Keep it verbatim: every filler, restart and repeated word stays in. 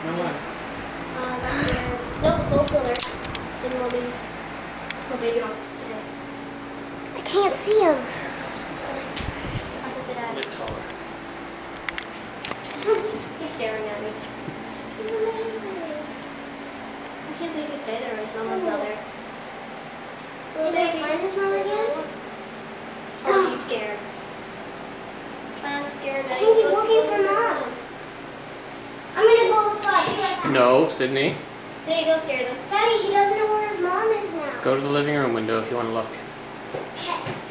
No one. Uh, back there. No, the full's still there. In the living. Oh, baby wants to stay. I can't see him. A bit taller. He's staring at me. He's amazing. I can't believe he stayed there with Mama's brother. So did he find his mom again? Oh, he's scared. I'm scared that I think he's looking for Mom. I'm gonna go outside. No, Sydney. Sydney, don't scare them. Daddy, he doesn't know where his mom is now. Go to the living room window if you want to look. Okay.